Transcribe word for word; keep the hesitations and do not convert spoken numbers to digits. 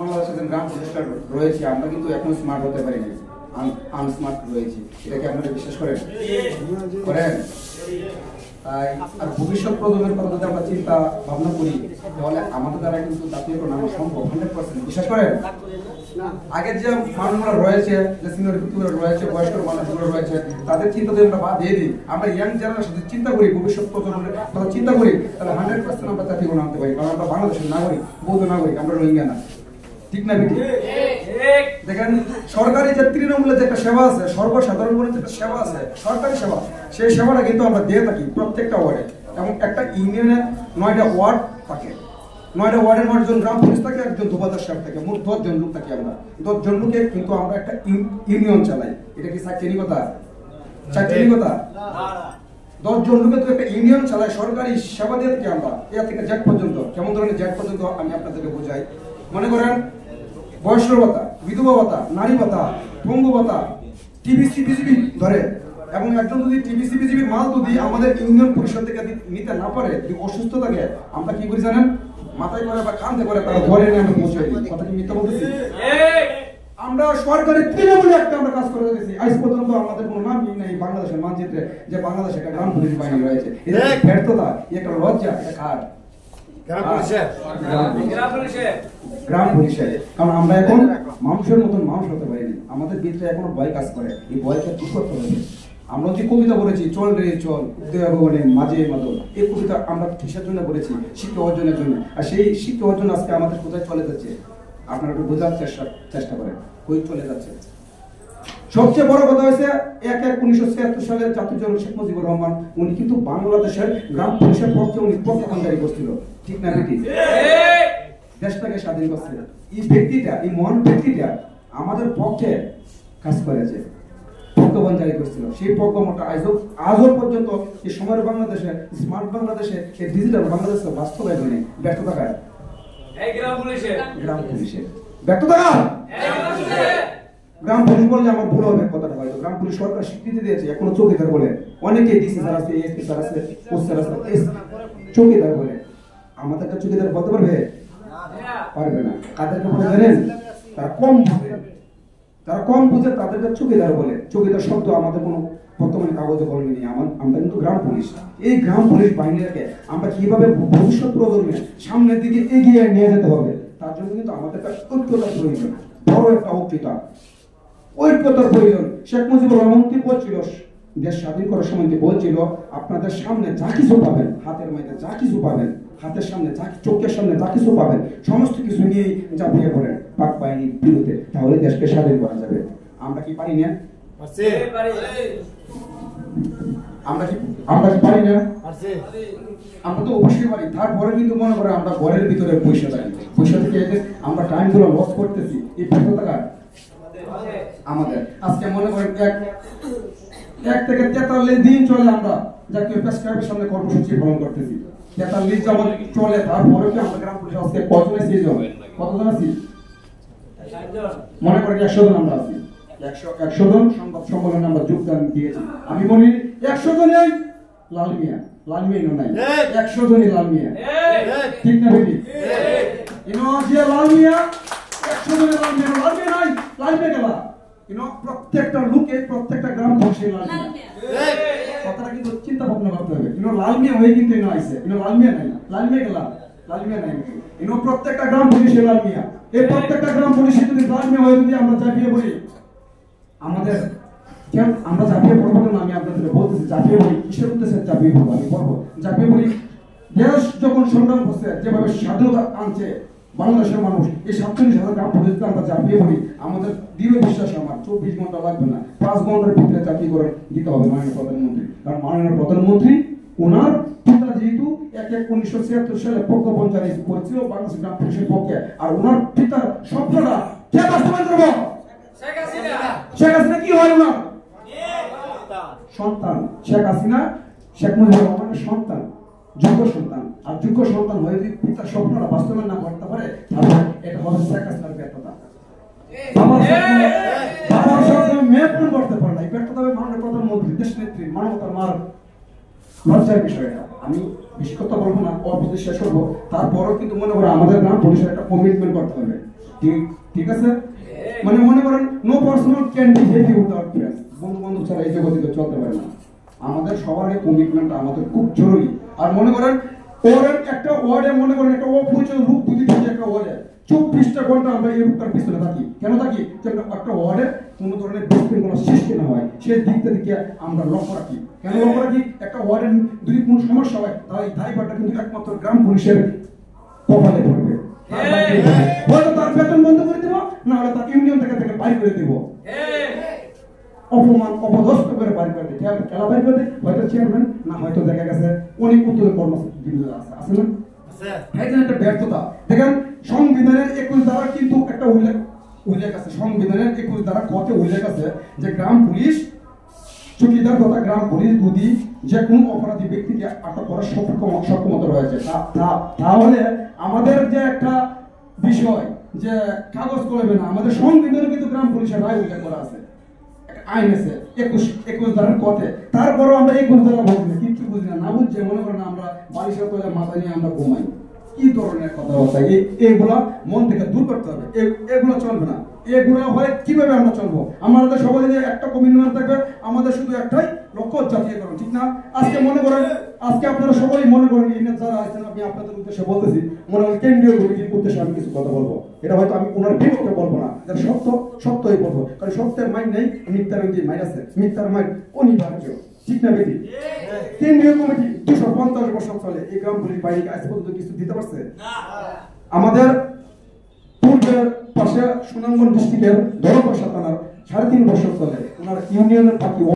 বাংলাদেশে যে গ্রাম পুলিশটা রয়েছে আমরা কিন্তু এখন স্মার্ট হতে পারিনি, আনস্মার্ট রয়েছে। এটা কি আপনারা বিশ্বাস করেন? করেন? তাই আর ভবিষ্যৎ প্রজন্মের কথা যদি আমরা চিন্তা ভাবনা করি তাহলে আমাদের দ্বারা কিন্তু জাতীয়করণ আমার সম্ভব হান্ড্রেড পার্সেন্ট। বিশ্বাস করেন? আগের যে মানুষগুলো রয়েছে, যে সিনিয়র ব্যক্তিগুলো রয়েছে, বয়স্ক মানুষগুলো রয়েছে, তাদের চিন্তা যদি আমরা বাদ দিয়ে দিই, আমরা ইয়াং জেনারেশন চিন্তা করি, ভবিষ্যৎ প্রজন্মের কথা চিন্তা করি, তাহলে হান্ড্রেড পার্সেন্ট আমরা জাতীয়করণ আনতে পারি। কারণ আমরা বাংলাদেশের নাগরিক, বৌদ্ধ নাগরিক, আমরা রোহিঙ্গা না। ঠিক না বেটি? দেখেন সরকারি যে তৃণমূলের যে একটা সেবা আছে, সর্বসাধারণ যে একটা সেবা আছে, সরকারি সেবা, সেই সেবাটা কিন্তু আমরা দিয়ে থাকি প্রত্যেকটা ওয়ার্ডে। এবং একটা ইউনিয়নে নয়টা ওয়ার্ড থাকে, নয়টা ওয়ার্ডের নয়জন গ্রাম পুলিশ থাকে, একজন ধোপাদার সাহেব থাকে, মোট দশ জন লোক থাকি আমরা। দশ জন লোকে কিন্তু আমরা একটা ইউনিয়ন চালাই। এটা কি চাকরি কথা? চাকরি কথা? দশ জন লোকে তো একটা ইউনিয়ন চালায়, সরকারি সেবা দিয়ে থাকি আমরা এ থেকে জেড পর্যন্ত। কেমন ধরনের জেড পর্যন্ত আমি আপনাদেরকে বোঝাই। মনে করেন বয়স্ক ভাতা, বিধবা ভাতা, নারী ভাতা, পঙ্গু ভাতা, টিবিসি বিজিবি ধরে, এবং একজন যদি টিবিসি বিজিবির মাল যদি আমাদের ইউনিয়ন পরিষদ থেকে নিতে না পারে, যদি অসুস্থ থাকে, আমরা কি করি জানেন? মাথায় করে বা কাঁধে করে তার ঘরে নিয়ে আমরা পৌঁছে দিই। কথা কি মিথ্যা বলতেছি? আমরা সরকারি তৃণমূলে একটা আমরা কাজ করে দিয়েছি। আজ পর্যন্ত আমাদের কোনো নামই নেই বাংলাদেশের মানচিত্রে যে বাংলাদেশে একটা গ্রাম পুলিশ বাহিনী রয়েছে। এটা ব্যর্থতা, একটা লজ্জা, এটা খার গ্রাম পুলিশের। কারণ আমরা এখন মানুষের মতন মানুষ হতে পারিনি, আমাদের ভিতরে এখনো ভয় কাজ করে। এই ভয়কে দূর করতে হবে। আমরা যে কবিতা বলেছি, চল রে চল উদয় মাঝে মাদল, এই কবিতা আমরা কিসের জন্য বলেছি? শিক্ষা অর্জনের জন্য। আর সেই শিক্ষা অর্জন আজকে আমাদের কোথায় চলে যাচ্ছে আপনারা একটু বোঝার চেষ্টা চেষ্টা করেন, কই চলে যাচ্ছে। সবচেয়ে বড় কথা হয়েছে এক এক উনিশশো ছিয়াত্তর সালে জাতির জনক শেখ মুজিবুর রহমান উনি কিন্তু বাংলাদেশের গ্রাম পুলিশের পক্ষে উনি প্রজ্ঞাপন জারি করছিল। ঠিক না বেটি? দেশটাকে স্বাধীন করছে এই ব্যক্তিটা, এই মহান ব্যক্তিটা আমাদের পক্ষে কাজ করেছে, প্রজ্ঞাপন জারি করছিল। সেই প্রজ্ঞাপনটা আজও আজও পর্যন্ত এই সময়ের বাংলাদেশে, স্মার্ট বাংলাদেশে, এই ডিজিটাল বাংলাদেশে বাস্তবায়ন হয়নি। ব্যর্থতা কার? গ্রাম পুলিশের। গ্রাম পুলিশের ব্যর্থতা কার? গ্রাম পুলিশ বললে আমার ভুল হবে কথাটা, হয়তো গ্রাম পুলিশ সরকার স্বীকৃতি দিয়েছে, এখনো চৌকিদার বলে। অনেকে ডিসি স্যার আছে, এসপি স্যার আছে, ওসি স্যার আছে, চৌকিদার বলে। আমাদের কাছে চৌকিদার বলতে পারবে? পারবে না। কাদেরকে বলে জানেন? তারা কম বুঝে, তারা কম বুঝে, তাদেরকে চৌকিদার বলে। চৌকিদার শব্দ আমাদের কোনো বর্তমানে কাগজে কলমে নেই। আমরা কিন্তু গ্রাম পুলিশ। এই গ্রাম পুলিশ বাহিনীকে আমরা কিভাবে ভবিষ্যৎ প্রজন্মের সামনের দিকে এগিয়ে নিয়ে যেতে হবে, তার জন্য কিন্তু আমাদের একটা ঐক্যতার প্রয়োজন, বড় একটা ঐক্যতা, ঐক্যতার প্রয়োজন। শেখ মুজিবুর রহমান কি বলছিল দেশ স্বাধীন করার সময়? বলছিল আপনাদের সামনে যা কিছু পাবেন, হাতের মধ্যে যা কিছু পাবেন, হাতের সামনে যা, চোখের সামনে যা কিছু পাবেন, সমস্ত কিছু নিয়েই ঝাঁপিয়ে পড়েন পাক বাহিনীর বিরুদ্ধে, তাহলে দেশকে স্বাধীন করা যাবে। আমরা কি পারি না? আমরা কি আমরা কি পারি না? আমরা তো অবশ্যই পারি। তারপরে কিন্তু মনে করে আমরা ঘরের ভিতরে পয়সা থাকি, পয়সা থেকে আমরা টাইম গুলো লস করতেছি। এই ব্যর্থতা আমাদের। আজকে মনে করেন এক এক থেকে তেতাল্লিশ দিন চলে আমরা জাতীয় প্রেস ক্লাবের সামনে কর্মসূচি পালন করতেছি। তেতাল্লিশ যখন চলে, তারপরে কি আমরা গ্রাম পুলিশ আজকে কতজন আছি? কতজন আছি? মনে করেন একশো জন আমরা আছি। একশো একশো জন সংবাদ সম্মেলনে আমরা যোগদান দিয়েছি। আমি বলি একশো জনই লাল মিয়া, লাল মিয়া নাই, একশো জনই লাল মিয়া। ঠিক না বেটি? ইনো যে লাল মিয়া, একশো জনই লাল মিয়া, লাল মিয়া নাই, লাল মিয়া গেলা। ইনো প্রত্যেকটা লোকে, প্রত্যেকটা গ্রাম পুলিশের লাল মিয়া। কথাটা কিন্তু চিন্তা ভাবনা করতে হবে। ইনো লাল মিয়া হয়ে কিন্তু ইনো আইছে, ইনো লাল মিয়া নাই, লাল মিয়া গেলা, লাল মিয়া নাই। ইনো প্রত্যেকটা গ্রাম পুলিশের লাল মিয়া। এই প্রত্যেকটা গ্রাম পুলিশে যদি লাল মিয়া হয়ে যদি আমরা চাপিয়ে পড়ি, আমাদের আমরা চাপিয়ে পড়বো না। আমি আপনাদের বলতেছি চাপিয়ে পড়ি। কিসের উদ্দেশ্যে চাপিয়ে পড়বো? আমি বলবো চাপিয়ে পড়ি দেশ যখন সংগ্রাম করছে, যেভাবে স্বাধীনতা আনছে বাংলাদেশের মানুষ, এই সাতচল্লিশ হাজার গ্রাম পুলিশকে আমরা চাপিয়ে পড়ি। আমাদের দৃঢ় বিশ্বাস আমার চব্বিশ ঘন্টা লাগবে না, পাঁচ ঘন্টার ভিতরে চাপিয়ে করে দিতে হবে মাননীয় প্রধানমন্ত্রী। কারণ মাননীয় প্রধানমন্ত্রী ওনার পিতা যেহেতু এক এক উনিশশো ছিয়াত্তর সালে প্রজ্ঞাপন জারি করেছিল বাংলাদেশ গ্রাম পুলিশের পক্ষে, আর ওনার পিতার স্বপ্নটা কে বাস্তবায়ন করবো? শেখ হাসিনা কি হয় ওনার সন্তান। শেখ হাসিনা শেখ মুজিবুর রহমানের সন্তান, যোগ্য সন্তান। আর যোগ্য সন্তান হয়ে যদি পিতার স্বপ্নটা বাস্তবায়ন না করতে পারে, তাহলে এটা হবে শেখ হাসিনার ব্যর্থতা। বাবার স্বপ্ন মেয়ে পূরণ করতে পারে না, এই ব্যর্থতা হবে মাননীয় প্রধানমন্ত্রী, দেশ নেত্রী, মানবতার মার লজ্জার বিষয়। এটা আমি বেশি কথা বলবো না, অল্প শেষ করবো। তারপরও কিন্তু মনে করো আমাদের গ্রাম পুলিশের একটা কমিটমেন্ট করতে হবে। ঠিক ঠিক আছে, মানে মনে করেন no personal can be heavy without friends, বন্ধু বান্ধব ছাড়া এই জগতে চলতে পারে না। আমাদের সবার এই কমিটমেন্ট আমাদের খুব জরুরি। আর মনে করেন ওরের একটা ওয়ার্ডে মনে করেন একটা অপরিচয় রূপ দুটি থেকে একটা ওয়ার্ডে চব্বিশটা ঘন্টা আমরা এই রূপটার পিছনে থাকি। কেন থাকি? যে একটা ওয়ার্ডে কোনো ধরনের বিশৃঙ্খলা সৃষ্টি না হয় সেই দিকটা দিকে আমরা লক্ষ্য রাখি। কেন লক্ষ্য রাখি? একটা ওয়ার্ডে যদি কোনো সমস্যা হয় তাহলে এই দায়ভারটা কিন্তু একমাত্র গ্রাম পুলিশের কপালে পড়বে। হয়তো তার বেতন বন্ধ করে দিব, না হলে তার ইউনিয়ন থেকে থেকে বাইর করে দিব, অপমান অপদস্থ করে বাড়ি করে দেয়, খেলা বাড়ি করে দেয়। হয়তো চেয়ারম্যান, না হয়তো দেখা গেছে অনেক উত্তর কর্মসূচি আছে, আছে না? এখানে একটা ব্যর্থতা। দেখেন সংবিধানের একুশ দ্বারা কিন্তু একটা উল্লেখ উল্লেখ আছে, সংবিধানের একুশ দ্বারা কতে উল্লেখ আছে যে গ্রাম পুলিশ চৌকিদার তথা গ্রাম পুলিশ যদি যে কোনো অপরাধী ব্যক্তিকে আটক করার সক্ষমতা রয়েছে। তাহলে আমাদের যে একটা বিষয় যে কাগজ করবে না, আমাদের সংবিধানে কিন্তু গ্রাম পুলিশের রায় উল্লেখ করা আছে, আইন আছে একুশ একুশ দ্বারার পথে। তারপরও আমরা একুশ দ্বারা বুঝি না, কিচ্ছু বুঝি না, না বুঝছে মনে করেন আমরা বালিশের তলে মাথা নিয়ে আমরা ঘুমাই। কি ধরনের কথাবার্তা! এগুলা মন থেকে দূর করতে হবে, এগুলো চলবে না। এগুলো হয় কিভাবে আমরা চলবো? আমাদের সবাই যে একটা কমিটমেন্ট থাকবে, আমাদের শুধু একটাই লক্ষ্য, জাতীয়করণ, ঠিক না? আজকে মনে করেন, আজকে আপনারা সবাই মনে করেন এই যারা আছেন, আমি আপনাদের উদ্দেশ্যে বলতেছি, মনে করেন কেন্দ্রীয় কমিটির উদ্দেশ্যে আমি কিছু কথা বলবো, এটা হয়তো আমি ওনার বিপক্ষে বলবো না, যারা সত্য সত্যই বলবো, কারণ সত্যের মাইন নেই, মিথ্যার যে মাইন আছে, মিথ্যার মাইন অনিবার্য, ঠিক না বেটি? কেন্দ্রীয় কমিটি দুশো পঞ্চাশ বছর চলে, এই গ্রাম পুলিশ বাহিনীকে আজ পর্যন্ত কিছু দিতে পারছে? আমাদের পূর্বের পাশে সুনামগঞ্জ ডিস্ট্রিক্টের দরপশা থানার সাড়ে তিন বছর চলে, ওনার ইউনিয়নের বাকি